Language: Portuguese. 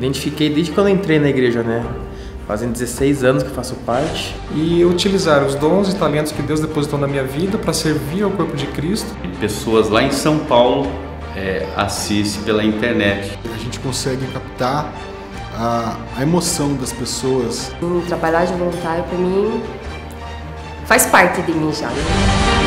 identifiquei desde quando eu entrei na igreja, né? Fazem 16 anos que eu faço parte. E utilizar os dons e talentos que Deus depositou na minha vida para servir ao corpo de Cristo. E pessoas lá em São Paulo assistem pela internet. A gente consegue captar a emoção das pessoas. Trabalhar de voluntário, para mim, faz parte de mim já.